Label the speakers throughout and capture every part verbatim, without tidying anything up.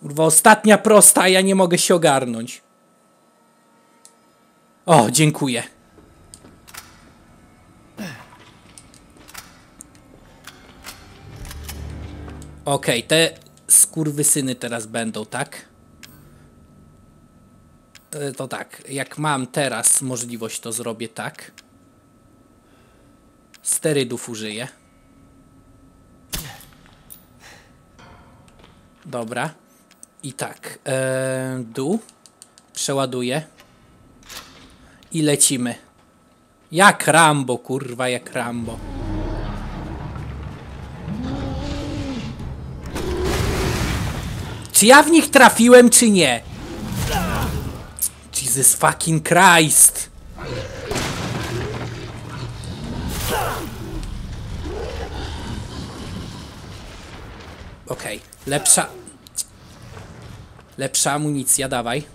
Speaker 1: Kurwa, ostatnia prosta, a ja nie mogę się ogarnąć. O, dziękuję. Okej, okay, te skurwysyny teraz będą, tak? To tak, jak mam teraz możliwość, to zrobię tak. Sterydów użyję. Dobra. I tak, ee, dół. Przeładuję. I lecimy. Jak Rambo, kurwa, jak Rambo. Czy ja w nich trafiłem, czy nie? Jesus fucking Christ. Okej, okay. Lepsza... Lepsza amunicja, dawaj.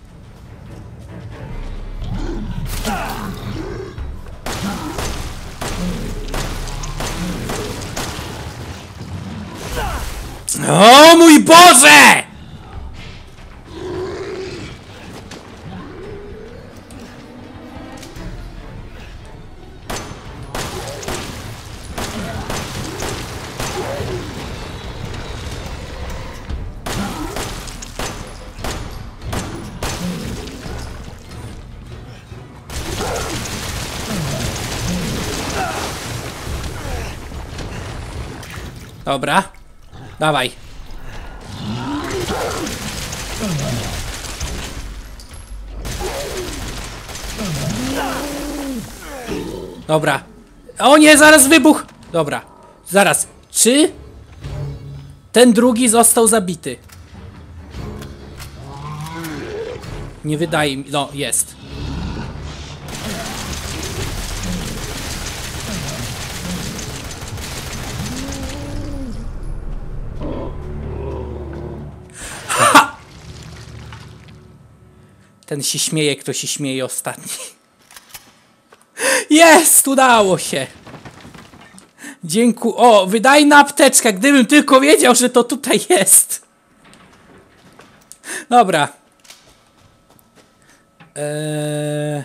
Speaker 1: O mój Boże! Dobra. Dawaj. Dobra. O nie, zaraz wybuch! Dobra. Zaraz. Czy ten drugi został zabity? Nie wydaje mi... No, jest. Ha! Ten się śmieje, kto się śmieje ostatni. Jest! Udało się! Dziękuję. O, wydajna apteczka. Gdybym tylko wiedział, że to tutaj jest. Dobra. Eee...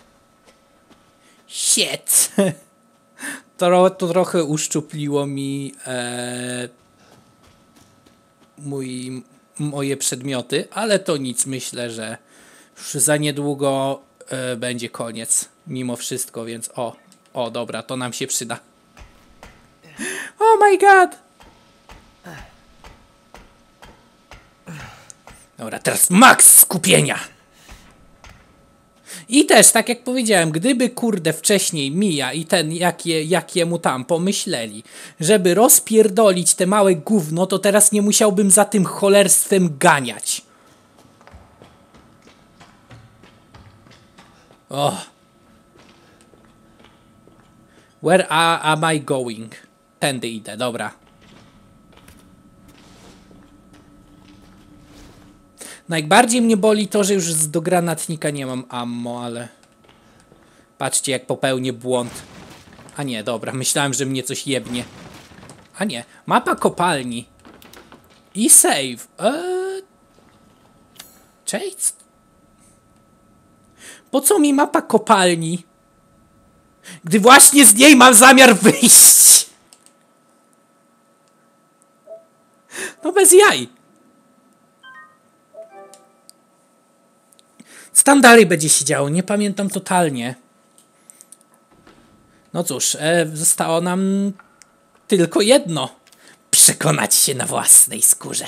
Speaker 1: Shit. To, to trochę uszczupliło mi eee... mój, moje przedmioty, ale to nic. Myślę, że już za niedługo e, będzie koniec. Mimo wszystko, więc o. O, dobra, to nam się przyda. Oh my god! Dobra, teraz maks skupienia! I też, tak jak powiedziałem, gdyby kurde wcześniej Mija i ten, jak, je, jak jemu tam pomyśleli, żeby rozpierdolić te małe gówno, to teraz nie musiałbym za tym cholerstwem ganiać. Oh. Where am I going? Tędy idę, dobra. Najbardziej mnie boli to, że już do granatnika nie mam ammo, ale... Patrzcie, jak popełnię błąd. A nie, dobra, myślałem, że mnie coś jebnie. A nie, mapa kopalni. I save. Eee... Cześć? Po co mi mapa kopalni? Gdy właśnie z niej mam zamiar wyjść. No bez jaj. Co tam dalej będzie się działo? Nie pamiętam totalnie. No cóż, e, zostało nam tylko jedno. Przekonać się na własnej skórze.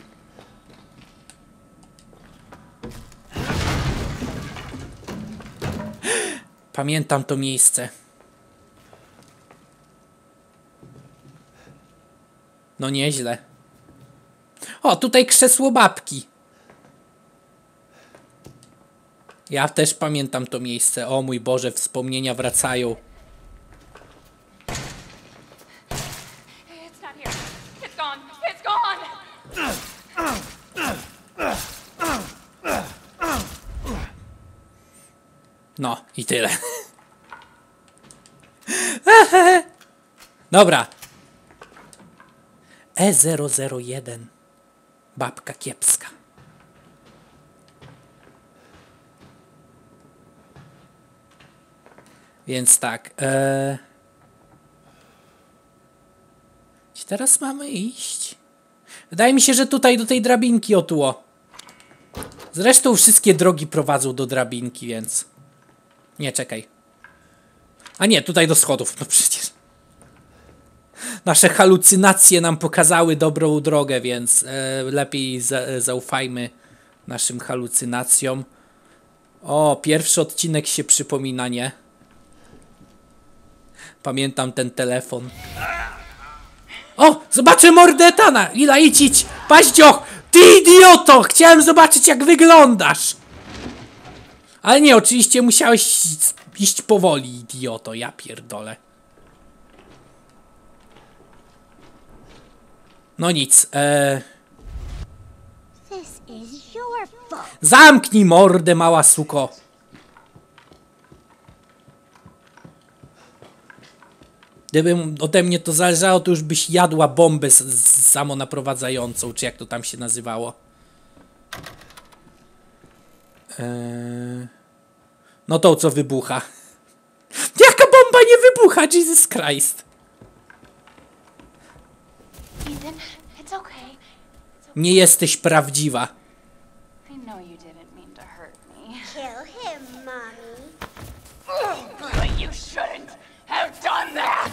Speaker 1: Pamiętam to miejsce. No nieźle. O, tutaj krzesło babki. Ja też pamiętam to miejsce. O mój Boże, wspomnienia wracają. No i tyle. Dobra. E zero zero jeden. Babka kiepska. Więc tak. E... Gdzie teraz mamy iść? Wydaje mi się, że tutaj do tej drabinki o tu o. Zresztą wszystkie drogi prowadzą do drabinki, więc... Nie, czekaj. A nie, tutaj do schodów, no przecież. Nasze halucynacje nam pokazały dobrą drogę, więc e, lepiej za, zaufajmy naszym halucynacjom. O, pierwszy odcinek się przypomina, nie? Pamiętam ten telefon. O, zobaczę mordę Etana! Lila, idź, idź! Paździoch! Ty idioto! Chciałem zobaczyć, jak wyglądasz! Ale nie, oczywiście musiałeś iść powoli, idioto, ja pierdolę. No nic, eee... Zamknij mordę, mała suko! Gdyby ode mnie to zależało, to już byś jadła bombę samonaprowadzającą, czy jak to tam się nazywało. Eee... No tą, co wybucha. Jaka bomba nie wybucha? Jesus Christ.
Speaker 2: Ethan, it's okay.
Speaker 1: Nie jesteś prawdziwa.
Speaker 2: I know you didn't mean to hurt me.
Speaker 3: Kill him, Mommy.
Speaker 2: But you shouldn't have done that!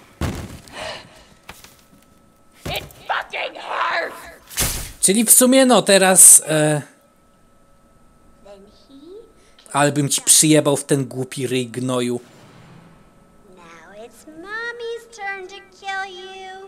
Speaker 2: It fucking hurts!
Speaker 1: Czyli w sumie no teraz... E...
Speaker 3: Then he.
Speaker 1: Ale bym ci przyjebał w ten głupi ryj gnoju.
Speaker 3: Now it's Mommy's turn to kill you.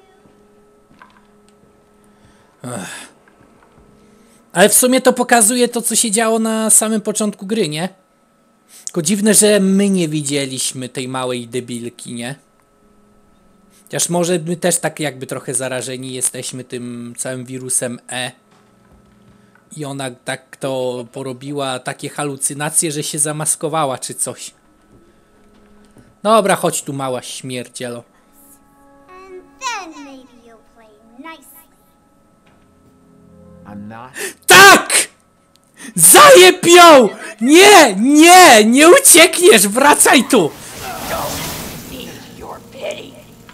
Speaker 1: Ale w sumie to pokazuje to, co się działo na samym początku gry, nie? Tylko dziwne, że my nie widzieliśmy tej małej debilki, nie? Chociaż może my też tak jakby trochę zarażeni jesteśmy tym całym wirusem E. I ona tak to porobiła, takie halucynacje, że się zamaskowała czy coś. Dobra, chodź tu, mała śmierdzielo.
Speaker 3: And then maybe you'll play nicely.
Speaker 4: I'm not.
Speaker 1: Tak! Zajeb ją! Nie, nie, nie uciekniesz, wracaj tu!
Speaker 2: Need your pity.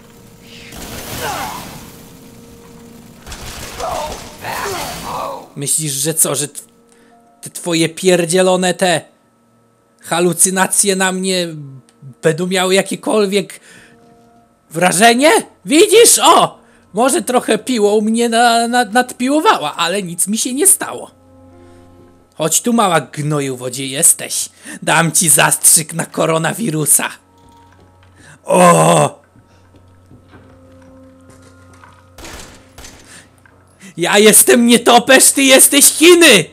Speaker 1: Myślisz, że co, że te twoje pierdzielone te halucynacje na mnie będą miały jakiekolwiek wrażenie? Widzisz? O! Może trochę piłą mnie na, na, nadpiłowała, ale nic mi się nie stało. Chodź tu, mała gnoju, wodzie jesteś. Dam ci zastrzyk na koronawirusa. O! Ja jestem nietoperz, ty jesteś Chiny!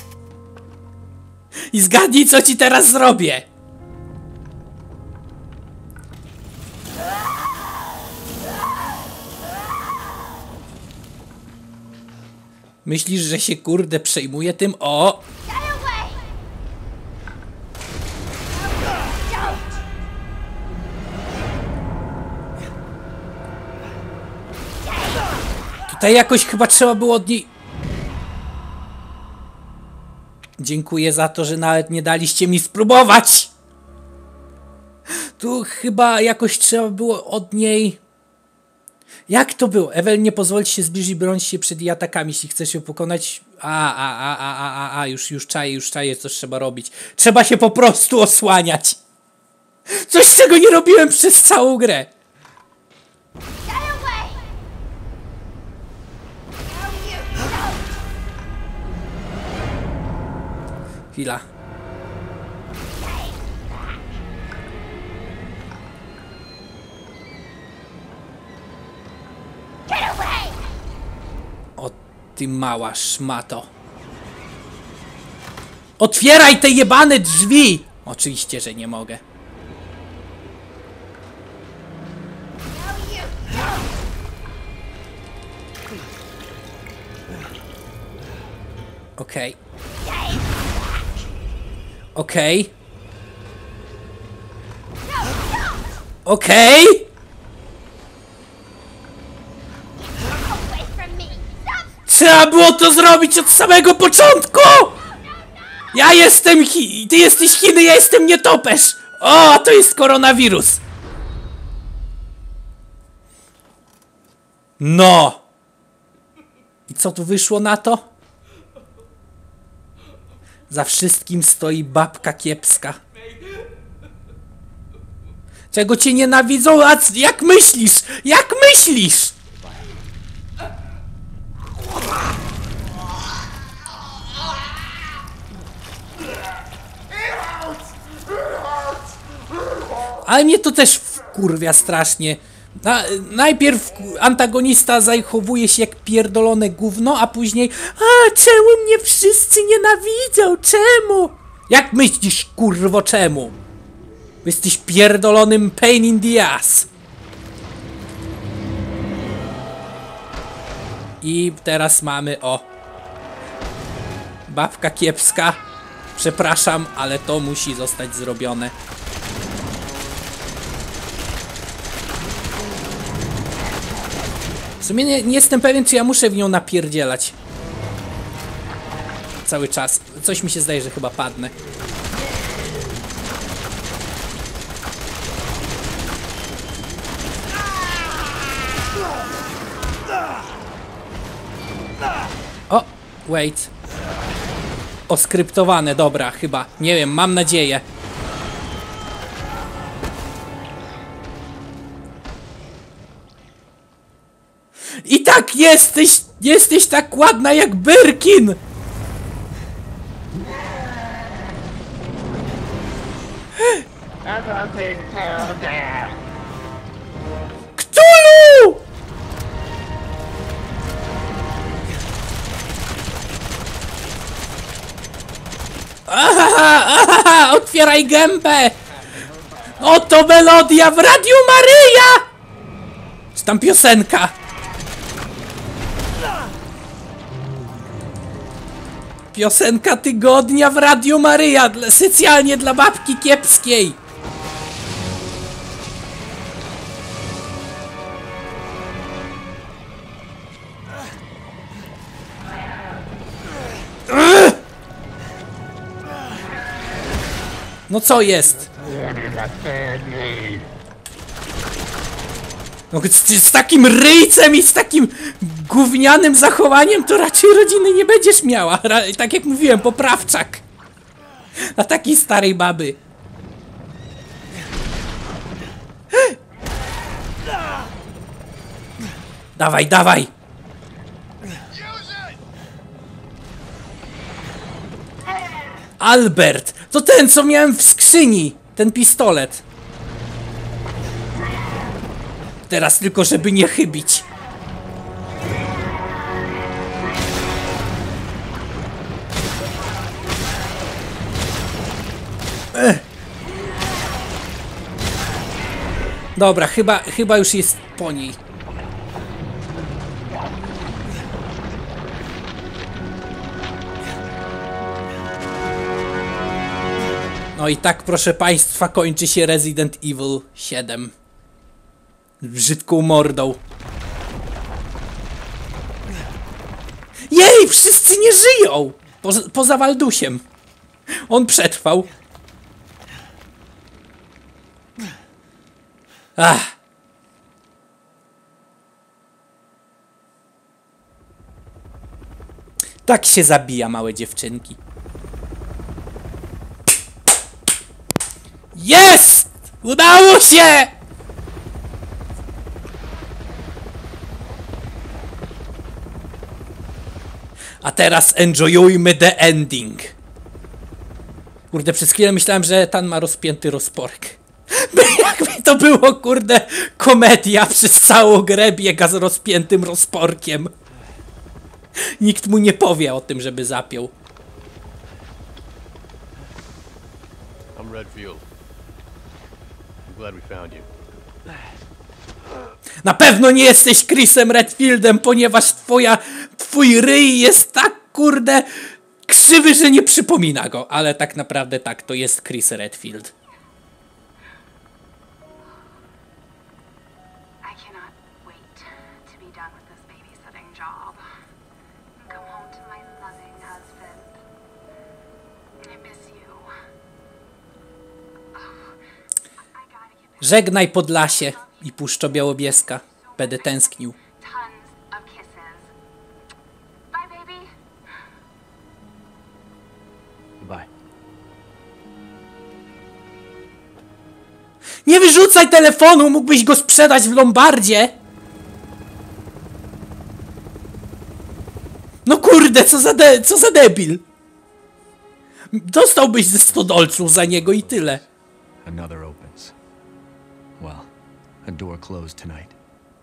Speaker 1: I zgadnij, co ci teraz zrobię. Myślisz, że się kurde przejmuje tym? O!
Speaker 3: Get away! Don't!
Speaker 1: Tutaj jakoś chyba trzeba było od niej... Dziękuję za to, że nawet nie daliście mi spróbować! Tu chyba jakoś trzeba było od niej... Jak to było? Ewel, nie pozwolić się zbliżyć, bronić się przed jej atakami, jeśli chcesz ją pokonać. A, a, a, a, a, a, a, już, już czaję, już czaję, co trzeba robić. Trzeba się po prostu osłaniać. Coś, czego nie robiłem przez całą grę.
Speaker 3: Get away! No, you don't!
Speaker 1: Chwila.
Speaker 3: Get away!
Speaker 1: O, ty mała szmato. Otwieraj te jebane drzwi! Oczywiście, że nie mogę.
Speaker 3: No, you don't!
Speaker 1: Okej. Okej. Okej.
Speaker 3: Away from me! Stop!
Speaker 1: Trzeba było to zrobić od samego początku! Ja jestem Chi... Ty jesteś Chiny, ja jestem nietoperz! O, to jest koronawirus! No! I co tu wyszło na to? Za wszystkim stoi babka kiepska. Czego cię nienawidzą? A c- jak myślisz? Jak myślisz? Ale mnie to też wkurwia strasznie. Na, najpierw antagonista zachowuje się jak pierdolone gówno, a później a czemu mnie wszyscy nienawidzą? Czemu? Jak myślisz, kurwo, czemu? Jesteś pierdolonym pain in the ass. I teraz mamy o babka kiepska. Przepraszam, ale to musi zostać zrobione. W sumie nie, nie jestem pewien, czy ja muszę w nią napierdzielać. Cały czas. Coś mi się zdaje, że chyba padnę. O, wait. Oskryptowane, dobra, chyba. Nie wiem, mam nadzieję. I tak jesteś, jesteś tak ładna jak Birkin! Ktulu! Aha, aha, otwieraj gębę! Oto melodia w Radiu Maryja! Czy tam piosenka? Piosenka tygodnia w Radiu Maryja, dla, specjalnie dla babki kiepskiej. Ugh! No co jest? No, z, z takim ryjcem i z takim gównianym zachowaniem to raczej rodziny nie będziesz miała. Ra tak jak mówiłem, poprawczak. Na takiej starej baby. Dawaj, dawaj! Albert! To ten, co miałem w skrzyni! Ten pistolet. Teraz tylko, żeby nie chybić. Ech. Dobra, chyba, chyba już jest po niej. No i tak, proszę państwa, kończy się Resident Evil siedem. Brzydką mordą. Jej, wszyscy nie żyją! Poza, poza Waldusiem. On przetrwał. Ach. Tak się zabija małe dziewczynki. Jest! Udało się! A teraz enjoyujmy the ending. Kurde, przez chwilę myślałem, że Tan ma rozpięty rozporek. Jakby to było, kurde, komedia, przez całą grę biega z rozpiętym rozporkiem. Nikt mu nie powie o tym, żeby zapiął.
Speaker 4: I'm Redfield. I'm glad we found you.
Speaker 1: Na pewno nie jesteś Chrisem Redfieldem, ponieważ twoja, twój ryj jest tak, kurde, krzywy, że nie przypomina go. Ale tak naprawdę tak, to jest Chris Redfield.
Speaker 5: I cannot wait to be done with this babysitting job and come home to my loving husband. I miss you. Oh,
Speaker 1: Żegnaj Podlasie i Puszczo Białobieska. Będę tęsknił.
Speaker 5: Tons of kisses. Bye, baby.
Speaker 4: Goodbye.
Speaker 1: Nie wyrzucaj telefonu, mógłbyś go sprzedać w Lombardzie. No kurde, co za, de co za debil. Dostałbyś ze sto dolców za niego i tyle.
Speaker 6: Another opens. Well, a door closed tonight.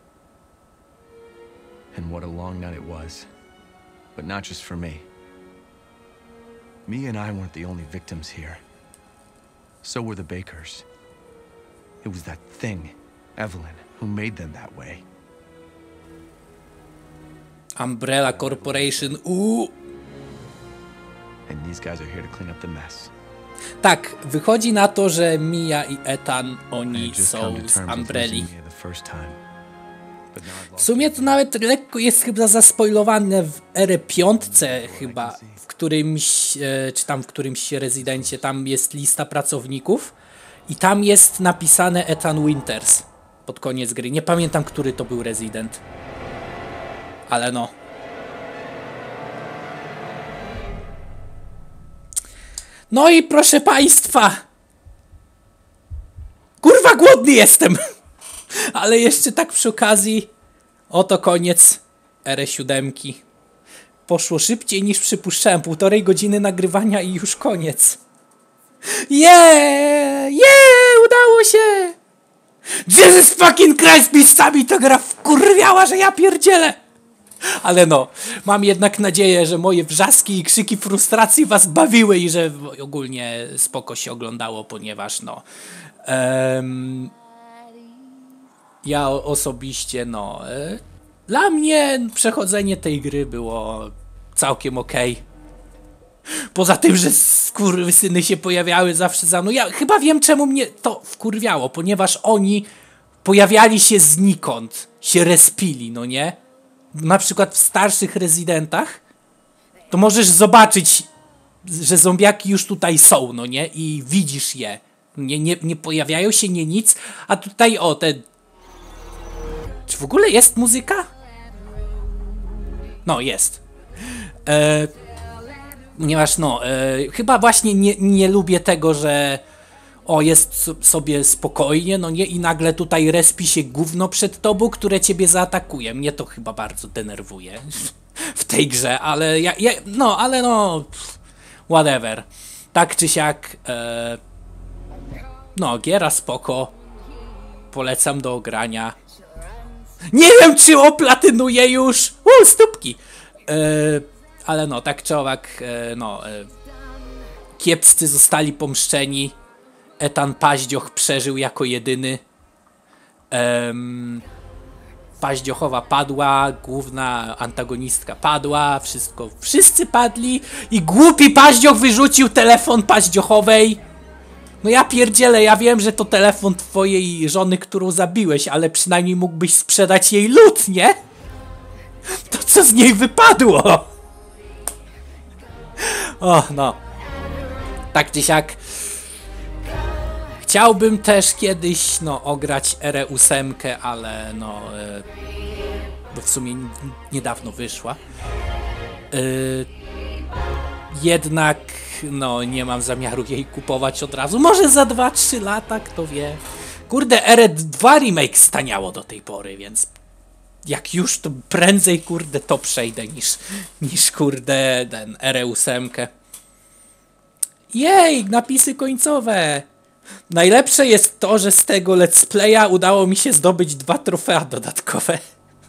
Speaker 6: And what a long night it was. But not just for me. Me and I weren't the only victims here. So were the Bakers. It was that thing, Evelyn, who made them that way.
Speaker 1: Umbrella Corporation, uuu.
Speaker 6: And these guys are here to clean up the mess.
Speaker 1: Tak, wychodzi na to, że Mia i Ethan,
Speaker 6: I
Speaker 1: oni
Speaker 6: had just
Speaker 1: są
Speaker 6: come to
Speaker 1: z
Speaker 6: terms with
Speaker 1: Umbrelli.
Speaker 6: losing Mia the first time. But now I've
Speaker 1: W
Speaker 6: lost
Speaker 1: sumie to nawet lekko jest chyba zaspoilowane w erę piątce chyba, w którymś, e, czy tam w którymś rezydencie, tam jest lista pracowników i tam jest napisane Ethan Winters pod koniec gry. Nie pamiętam, który to był rezydent. Ale no. No i proszę państwa. Kurwa, głodny jestem. Ale jeszcze tak przy okazji. Oto koniec ery siódemki. Poszło szybciej niż przypuszczałem. Półtorej godziny nagrywania i już koniec. Yeah! Yeah! Udało się! Jesus fucking Christ! Miejscami ta gra wkurwiała, że ja pierdzielę! Ale no, mam jednak nadzieję, że moje wrzaski i krzyki frustracji was bawiły i że ogólnie spoko się oglądało, ponieważ no... Um, ja osobiście, no... E, dla mnie przechodzenie tej gry było całkiem okej. Okay. Poza tym, że skurwysyny się pojawiały zawsze za mną. Ja chyba wiem, czemu mnie to wkurwiało, ponieważ oni pojawiali się znikąd, się respili, no nie? Na przykład w starszych rezydentach to możesz zobaczyć, że zombiaki już tutaj są, no nie? I widzisz je. Nie, nie, nie pojawiają się, nie nic. A tutaj, o, te... Czy w ogóle jest muzyka? No, jest. E, ponieważ, no, e, chyba właśnie nie, nie lubię tego, że o, jest sobie spokojnie, no nie? I nagle tutaj respi się gówno przed tobą, które ciebie zaatakuje. Mnie to chyba bardzo denerwuje w tej grze, ale ja, ja no, ale no, whatever. Tak czy siak, e, no, giera spoko. Polecam do ogrania. Nie wiem, czy oplatynuję już! Uuu, stópki! E, ale no, tak czy owak, e, no, e, kiepscy zostali pomszczeni. Ethan Paździoch przeżył jako jedyny. Um, Paździochowa padła, główna antagonistka padła, wszystko, wszyscy padli i głupi Paździoch wyrzucił telefon Paździochowej. No ja pierdzielę, ja wiem, że to telefon twojej żony, którą zabiłeś, ale przynajmniej mógłbyś sprzedać jej lód, nie? To co z niej wypadło? O, no. Tak czy siak. Chciałbym też kiedyś, no, ograć erę ósemkę, ale no, e, bo w sumie niedawno wyszła. E, jednak, no, nie mam zamiaru jej kupować od razu. Może za dwa trzy lata, kto wie. Kurde, erę dwa remake staniało do tej pory, więc jak już, to prędzej, kurde, to przejdę niż, niż kurde, ten erę ósemkę. Jej, napisy końcowe! Najlepsze jest to, że z tego let's playa udało mi się zdobyć dwa trofea dodatkowe.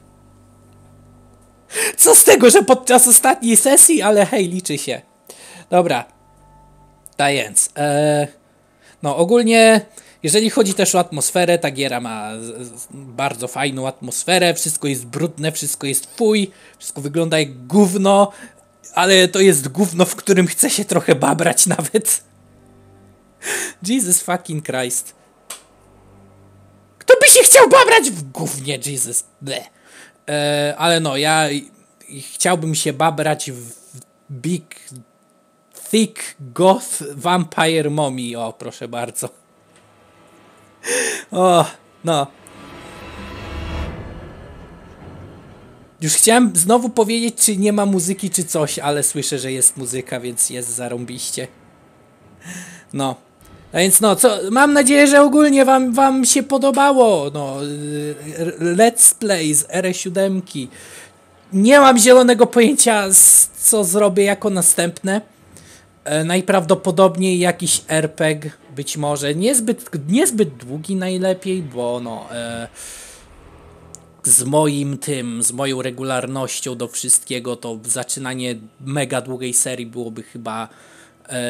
Speaker 1: Co z tego, że podczas ostatniej sesji, ale hej, liczy się. Dobra. Tak więc. E, no ogólnie, jeżeli chodzi też o atmosferę, ta giera ma z, z, bardzo fajną atmosferę, wszystko jest brudne, wszystko jest fuj, wszystko wygląda jak gówno, ale to jest gówno, w którym chce się trochę babrać nawet. Jesus fucking Christ. Kto by się chciał babrać w gównie, Jesus? E, ale no, ja chciałbym się babrać w Big Thick Goth Vampire Mommy. O, proszę bardzo. O, no. Już chciałem znowu powiedzieć, czy nie ma muzyki, czy coś, ale słyszę, że jest muzyka, więc jest zarąbiście. No. A więc no, co, mam nadzieję, że ogólnie wam, wam się podobało. No, let's play z R siedem. Nie mam zielonego pojęcia, co zrobię jako następne. E, najprawdopodobniej jakiś R P G, być może. Niezbyt, niezbyt długi najlepiej, bo no... E, z moim tym, z moją regularnością do wszystkiego, to zaczynanie mega długiej serii byłoby chyba e,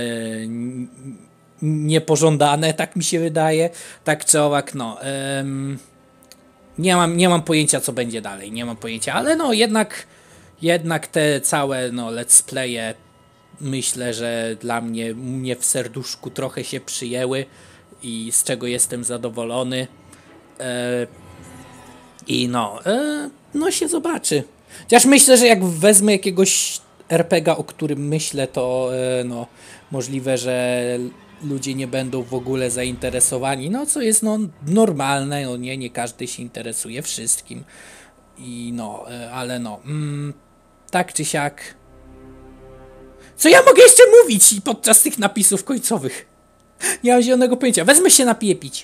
Speaker 1: niepożądane, tak mi się wydaje. Tak czy owak, no. E, nie mam, nie mam pojęcia, co będzie dalej, nie mam pojęcia, ale no jednak, jednak te całe no, let's playe myślę, że dla mnie, mnie w serduszku trochę się przyjęły i z czego jestem zadowolony. E, I no, e, no się zobaczy. Chociaż myślę, że jak wezmę jakiegoś R P G a, o którym myślę, to e, no, możliwe, że ludzie nie będą w ogóle zainteresowani. No, co jest no, normalne, no nie, nie każdy się interesuje wszystkim. I no, e, ale no, mm, tak czy siak. Co ja mogę jeszcze mówić podczas tych napisów końcowych? Nie mam zielonego pojęcia. Wezmę się napiję pić.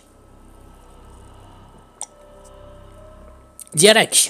Speaker 1: Gdzie Rex?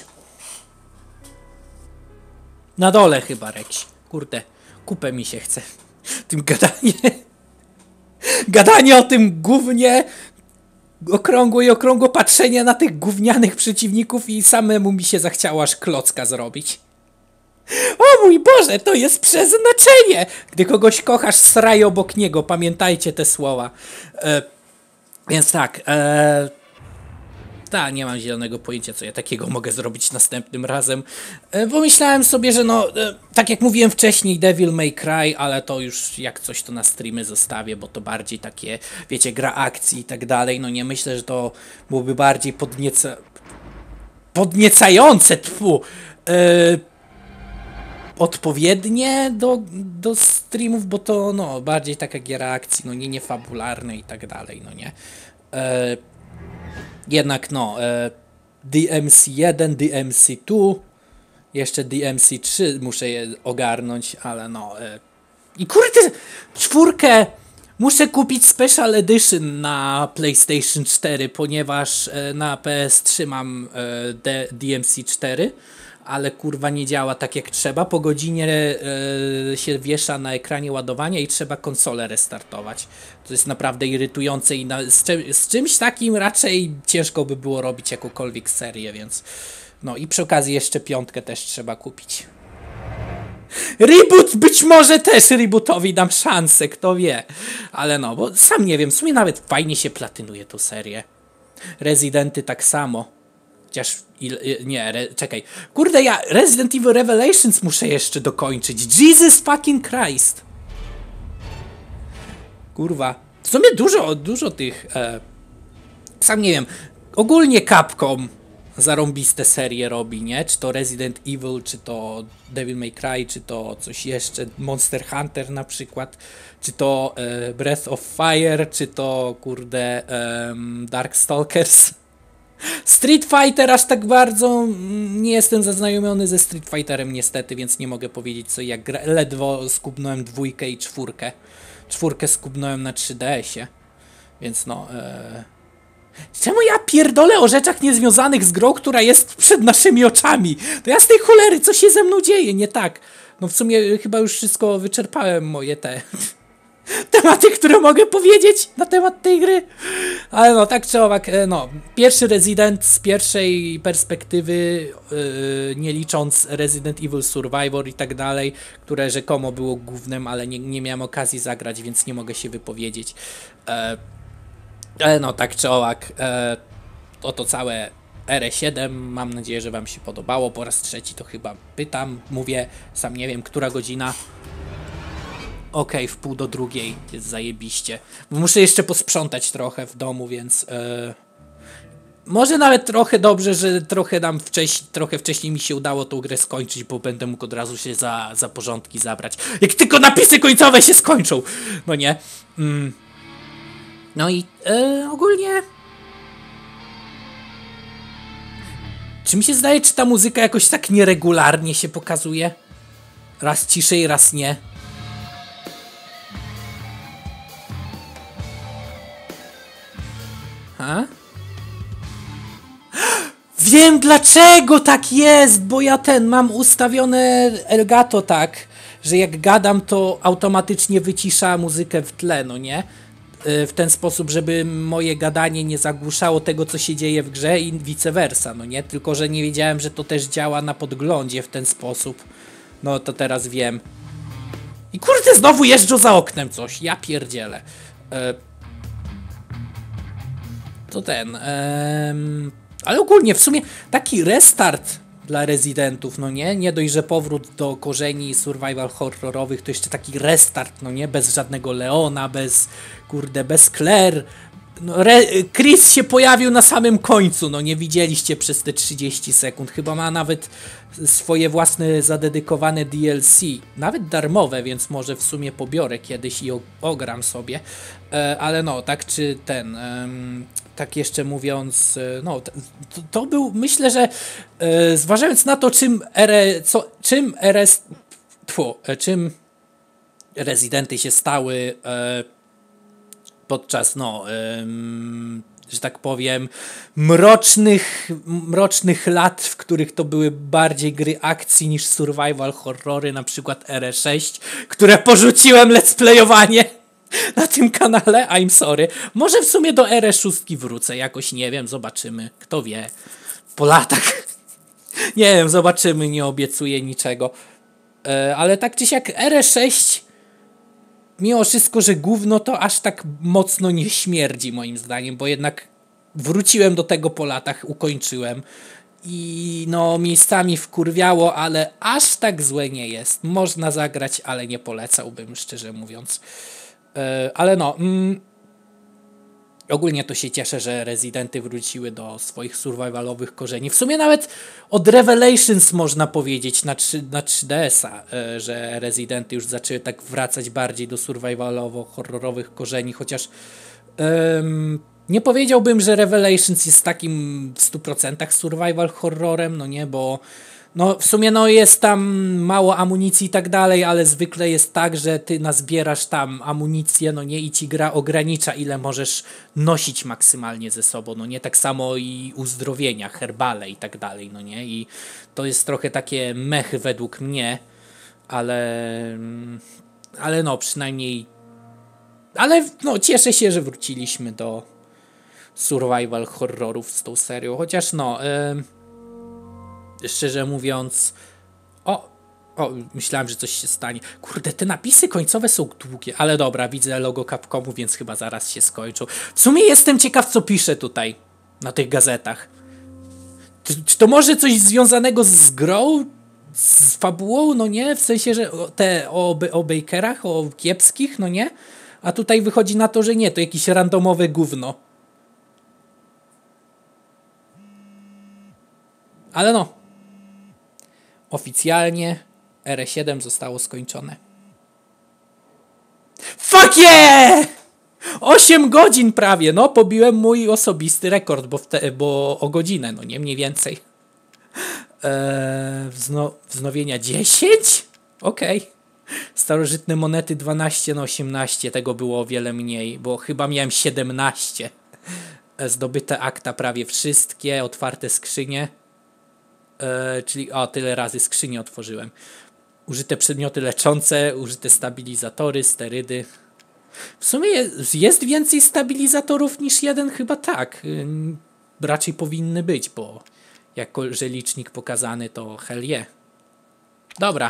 Speaker 1: Na dole chyba Rex. Kurde, kupę mi się chce. Tym gadanie. Gadanie o tym gównie. Okrągło i okrągło patrzenie na tych gównianych przeciwników i samemu mi się zachciało aż klocka zrobić. O mój Boże, to jest przeznaczenie! Gdy kogoś kochasz, sraj obok niego. Pamiętajcie te słowa. E, więc tak, e, tak, nie mam zielonego pojęcia, co ja takiego mogę zrobić następnym razem. E, pomyślałem sobie, że no, e, tak jak mówiłem wcześniej, Devil May Cry, ale to już jak coś to na streamy zostawię, bo to bardziej takie, wiecie, gra akcji i tak dalej. No nie myślę, że to byłoby bardziej podnieca... podniecające, tfu, e, odpowiednie do, do streamów, bo to no, bardziej taka giera akcji, no nie, nie fabularne i tak dalej, no nie. E, jednak no, e, D M C jeden, D M C dwa, jeszcze D M C trzy muszę je ogarnąć, ale no. E, I kurde, czwórkę muszę kupić Special Edition na PlayStation cztery, ponieważ e, na P S trzy mam e, D, DMC cztery. Ale kurwa nie działa tak jak trzeba. Po godzinie yy, się wiesza na ekranie ładowania i trzeba konsolę restartować. To jest naprawdę irytujące i na, z, czym, z czymś takim raczej ciężko by było robić jakąkolwiek serię, więc no i przy okazji jeszcze piątkę też trzeba kupić. Reboot być może też rebootowi dam szansę, kto wie. Ale no, bo sam nie wiem, w sumie nawet fajnie się platynuje tą serię. Rezydenty tak samo. Chociaż, nie, re, czekaj. Kurde, ja Resident Evil Revelations muszę jeszcze dokończyć. Jesus fucking Christ. Kurwa. W sumie dużo, dużo tych... E, sam nie wiem. Ogólnie Capcom zarąbiste serie robi, nie? Czy to Resident Evil, czy to Devil May Cry, czy to coś jeszcze. Monster Hunter na przykład. Czy to e, Breath of Fire, czy to, kurde, e, Darkstalkers. Street Fighter aż tak bardzo nie jestem zaznajomiony ze Street Fighterem niestety, więc nie mogę powiedzieć co jak gra. Ledwo skubnąłem dwójkę i czwórkę. Czwórkę skubnąłem na trzy D S ie. Więc no... E... Czemu ja pierdolę o rzeczach niezwiązanych z grą, która jest przed naszymi oczami? To ja z tej cholery, co się ze mną dzieje? Nie tak. No w sumie chyba już wszystko wyczerpałem moje te... tematy, które mogę powiedzieć na temat tej gry. Ale no, tak czy owak, no, pierwszy Resident z pierwszej perspektywy, yy, nie licząc Resident Evil Survivor i tak dalej, które rzekomo było głównym, ale nie, nie miałem okazji zagrać, więc nie mogę się wypowiedzieć. E, ale no, tak czy owak, e, oto całe R siedem, mam nadzieję, że wam się podobało. Po raz trzeci to chyba pytam, mówię, sam nie wiem, która godzina. Okej, okay, w pół do drugiej jest zajebiście. Muszę jeszcze posprzątać trochę w domu, więc yy, może nawet trochę dobrze, że trochę nam wcześniej, trochę wcześniej mi się udało tą grę skończyć, bo będę mógł od razu się za, za porządki zabrać. Jak tylko napisy końcowe się skończą! No nie? Mm. No i yy, ogólnie Czy mi się zdaje, czy ta muzyka jakoś tak nieregularnie się pokazuje? Raz ciszej, raz nie. Ha? Wiem dlaczego tak jest, bo ja ten mam ustawione Elgato tak, że jak gadam, to automatycznie wycisza muzykę w tle, no nie? W ten sposób, żeby moje gadanie nie zagłuszało tego, co się dzieje w grze i vice versa, no nie? Tylko że nie wiedziałem, że to też działa na podglądzie w ten sposób. No to teraz wiem. I kurde, znowu jeżdżą za oknem coś, ja pierdzielę. E... To ten... Em... Ale ogólnie w sumie taki restart dla rezydentów, no nie? Nie dość, że powrót do korzeni survival horrorowych, to jeszcze taki restart, no nie? Bez żadnego Leona, bez, kurde, bez Claire. No, Re Chris się pojawił na samym końcu, no nie widzieliście przez te trzydzieści sekund. Chyba ma nawet swoje własne zadedykowane D L C, nawet darmowe, więc może w sumie pobiorę kiedyś i ogram sobie. E, ale no, tak czy ten... Em, tak jeszcze mówiąc, no to, to był, myślę, że e, zważając na to, czym R, co, czym R S, tfu, e, czym rezydenty się stały e, podczas, no, e, że tak powiem, mrocznych, mrocznych lat, w których to były bardziej gry akcji niż survival horrory, na przykład R sześć, które porzuciłem let's playowanie na tym kanale, I'm sorry. Może w sumie do R sześć wrócę, jakoś nie wiem, zobaczymy, kto wie. Po latach. Nie wiem, zobaczymy, nie obiecuję niczego. E, ale tak czy siak R sześć, mimo wszystko, że gówno, to aż tak mocno nie śmierdzi moim zdaniem, bo jednak wróciłem do tego po latach, ukończyłem. I no miejscami wkurwiało, ale aż tak złe nie jest. Można zagrać, ale nie polecałbym, szczerze mówiąc. Ale no, mm, ogólnie to się cieszę, że rezydenty wróciły do swoich survivalowych korzeni. W sumie nawet od Revelations można powiedzieć na, na trzy D S a, że rezydenty już zaczęły tak wracać bardziej do survivalowo-horrorowych korzeni, chociaż um, nie powiedziałbym, że Revelations jest takim w stu procentach survival horrorem, no nie, bo no w sumie no jest tam mało amunicji i tak dalej, ale zwykle jest tak, że ty nazbierasz tam amunicję, no nie, i ci gra ogranicza, ile możesz nosić maksymalnie ze sobą, no nie, tak samo i uzdrowienia, herbale i tak dalej, no nie, i to jest trochę takie mech według mnie, ale ale no przynajmniej ale no cieszę się, że wróciliśmy do survival horrorów z tą serią, chociaż no yy, szczerze mówiąc, o, o, myślałem, że coś się stanie. Kurde, te napisy końcowe są długie, ale dobra, widzę logo Capcomu, więc chyba zaraz się skończą. W sumie jestem ciekaw, co pisze tutaj na tych gazetach. Czy, czy to może coś związanego z grą? Z fabułą? No nie, w sensie, że te o, o Bakerach, o kiepskich, no nie? A tutaj wychodzi na to, że nie, to jakieś randomowe gówno. Ale no, oficjalnie R siedem zostało skończone. Fuck yeah! osiem godzin prawie, no pobiłem mój osobisty rekord, bo, te, bo o godzinę, no nie mniej więcej. Eee, wzno, wznowienia dziesięć? Okej. Okay. Starożytne monety dwanaście na osiemnaście, tego było o wiele mniej, bo chyba miałem siedemnaście. Zdobyte akta prawie wszystkie, otwarte skrzynie. Eee, czyli o, tyle razy skrzynię otworzyłem. Użyte przedmioty leczące, użyte stabilizatory, sterydy. W sumie jest, jest więcej stabilizatorów niż jeden? Chyba tak. Yy, raczej powinny być, bo jako, że licznik pokazany, to hell yeah. Dobra.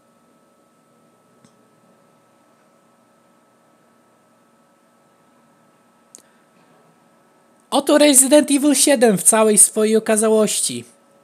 Speaker 1: Oto Resident Evil siedem w całej swojej okazałości.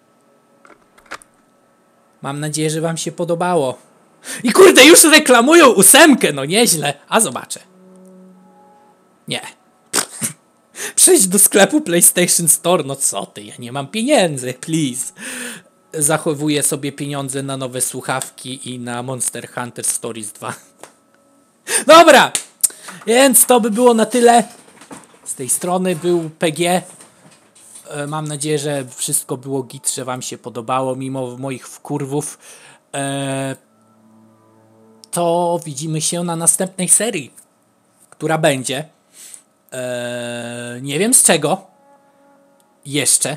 Speaker 1: Mam nadzieję, że wam się podobało. I kurde, już reklamują ósemkę, no nieźle. A zobaczę. Nie. Przejdź do sklepu PlayStation Store, no co ty, ja nie mam pieniędzy, please. Zachowuję sobie pieniądze na nowe słuchawki i na Monster Hunter Stories dwa. Dobra, więc to by było na tyle. Z tej strony był P G. E, mam nadzieję, że wszystko było git, że wam się podobało, mimo moich wkurwów. E, to widzimy się na następnej serii, która będzie. E, nie wiem z czego. Jeszcze.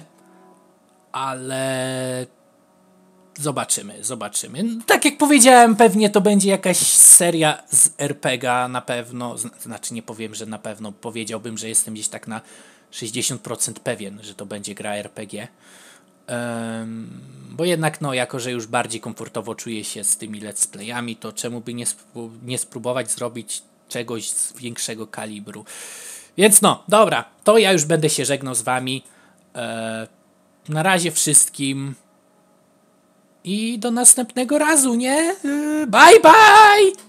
Speaker 1: Ale zobaczymy, zobaczymy. Tak jak powiedziałem, pewnie to będzie jakaś seria z er pe gie a na pewno. Znaczy nie powiem, że na pewno. Powiedziałbym, że jestem gdzieś tak na sześćdziesiąt procent pewien, że to będzie gra er pe gie. Um, bo jednak no, jako że już bardziej komfortowo czuję się z tymi let's playami, to czemu by nie, spró- nie spróbować zrobić czegoś z większego kalibru. Więc no, dobra, to ja już będę się żegnał z wami. E, na razie wszystkim i do następnego razu, nie? E, bye bye!